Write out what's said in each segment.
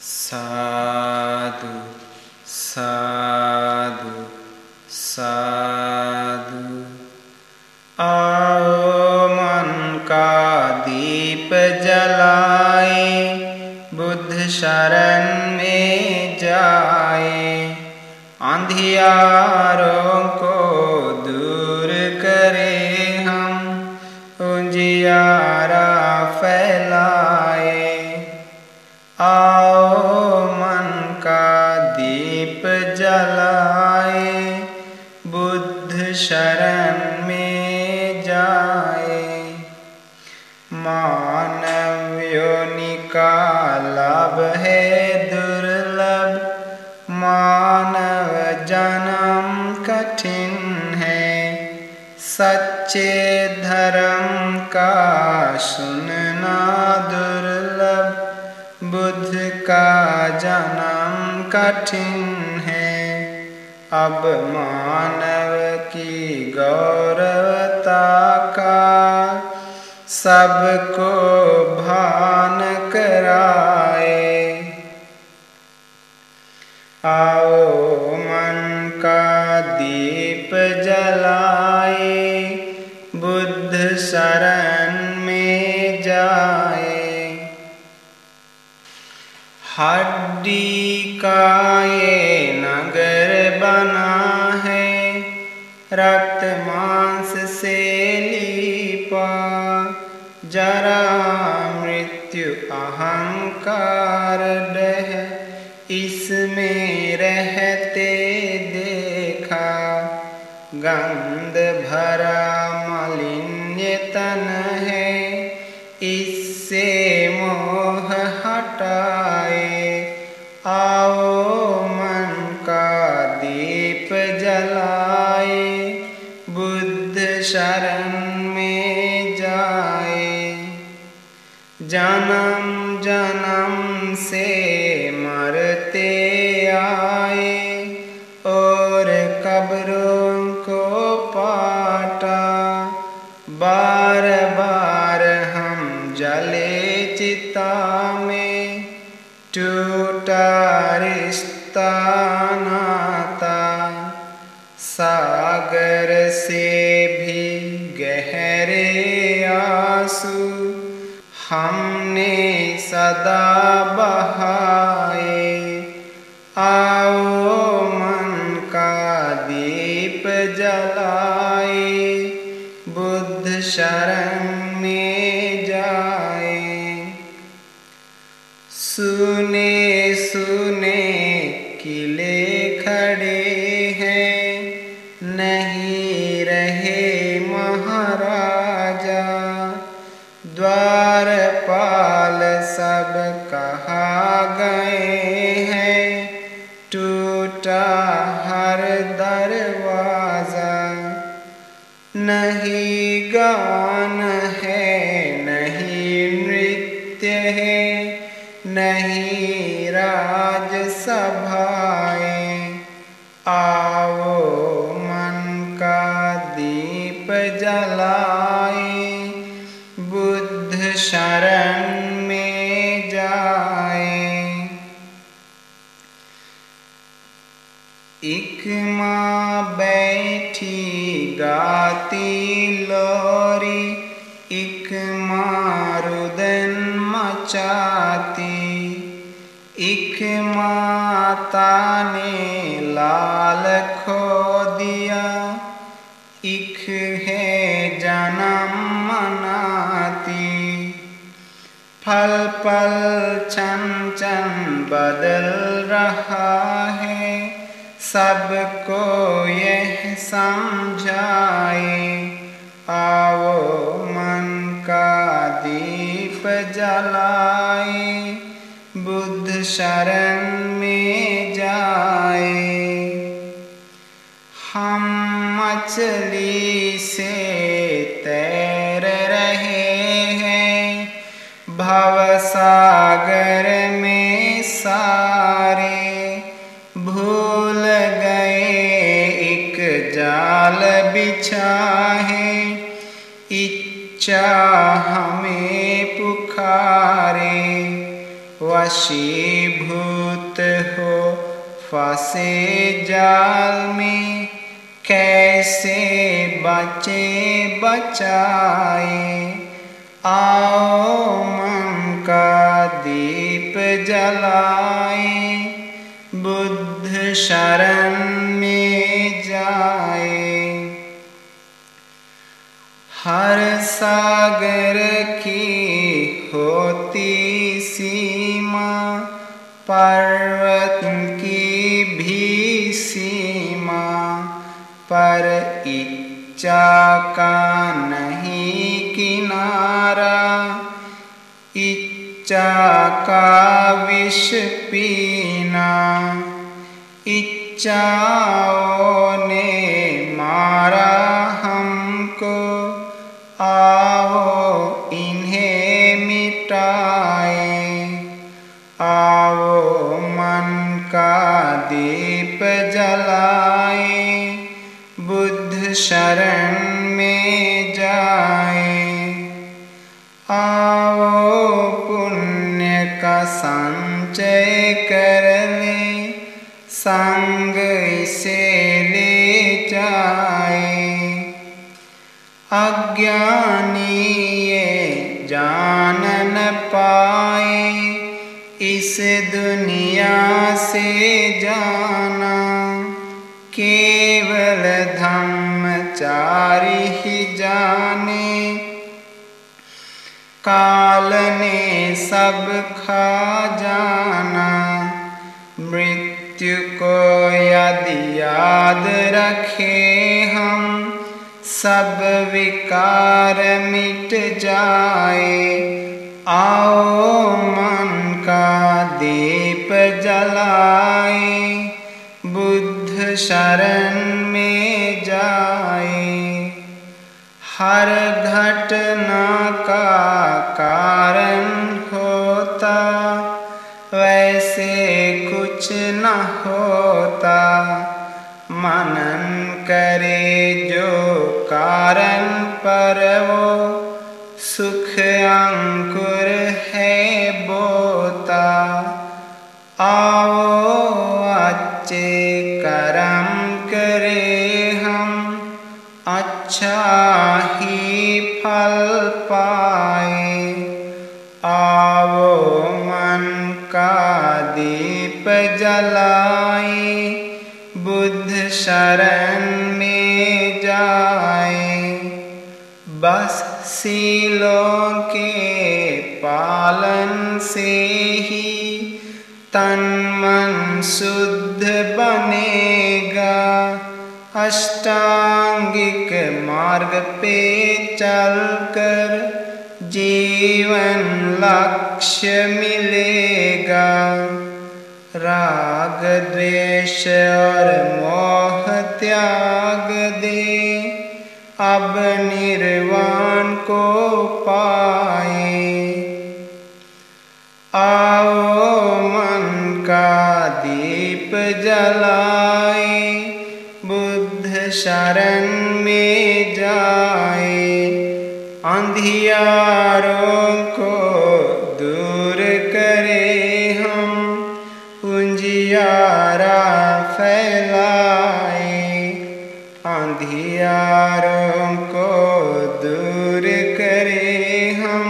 साधु साधु साधु। आओ मन का दीप जलाए, बुद्ध शरण में जाए। अंधियारों को दूर करे हम, उजियारा फैलाए। आओ मन का दीप जलाए, बुद्ध शरण में जाए। मानव योनि का लाभ है दुर्लभ, मानव जन्म कठिन है। सच्चे धर्म का सुनना दुर्लभ, बुद्ध का जन्म कठिन है। अब मानव की गौरवता का सबको भान कराए। आओ मन का दीप जलाए, बुद्ध शरण में जाए। हड्डी का ये नगर बना है, रक्त मांस से लीपा। जरा मृत्यु अहंकार डह, इसमें रहते देखा। गंध भरा मालिन्य तन है, इससे मोह हटाए। आओ मन का दीप जलाए, बुद्ध शरण में जाए। जन्म जन्म से मरते आए, और कब्रों को पाटा। बार बार हम जले चिता में, टूटा रिश्ता नाता। सागर से भी गहरे आंसू हमने सदा बहाए। आओ मन का दीप जलाए, बुद्ध शरण में जाए। सुने सुने किले खड़े हैं, नहीं रहे महाराजा। द्वारपाल सब कहाँ गए हैं, टूटा हर दरवाजा। नहीं गान है, नहीं नृत्य है, नहीं राज सभाएं। आओ मन का दीप जलाए, बुद्ध शरण में जाए। एक माँ बैठी गाती लोरी, एक माँ रुदन मचाती। एक माता ने लाल खो दिया, एक है जन्म मनाती। पल पल क्षण क्षण बदल रहा है, सबको यह समझाए। आओ मन का दीप जलाए, बुद्ध शरण में जाए। हम मछली से तैर रहे हैं, भवसागर में सारे। भूल गए एक जाल बिछा है, इच्छा हमें पुकारे। वशीभूत हो फंसे जाल में, कैसे बचे बचाए। आओ मन का दीप जलाए, बुद्ध शरण में जाए। हर सागर की होती सीमा, पर्वत की भी सीमा, पर इच्छा का नहीं किनारा। इच्छा का विष पीना, इच्छाओं ने मारा हमको। आओ इन्हें मिटाए, आओ मन का दीप जलाए, बुद्ध शरण में जाए। आओ पुण्य का संचय कर ले, संग इसे ले जाए। अज्ञानी ये जान न पाए, इस दुनिया से जाना। केवल धम्मचारी ही जाने, काल ने सब खा जाना। मृत्यु को यदि याद रखे हम, सब विकार मिट जाए। आओ मन का दीप जलाए, बुद्ध शरण में जाए। हर घटना का कारण होता, वैसे कुछ न होता। मनन करे जो कारण पर, वो सुख अंकुर है बोता। आओ अच्छे कर्म करे हम, अच्छा ही फल पाए। आओ मन का दीप जलाए, बुद्ध शरण में जाए। बस सीलों के पालन से ही तन मन शुद्ध बनेगा। अष्टांगिक मार्ग पे चलकर जीवन लक्ष्य मिलेगा। राग द्वेष और मोह त्याग दे, अब निर्वाण को पाए। आओ मन का दीप जलाए, बुद्ध शरण में जाए। अंधियारों को दूर करे हम, उजियारा फैलाए। अंधियारों को दूर करे हम,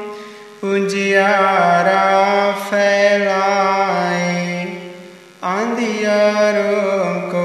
उजियारा फैलाए। अंधियारों को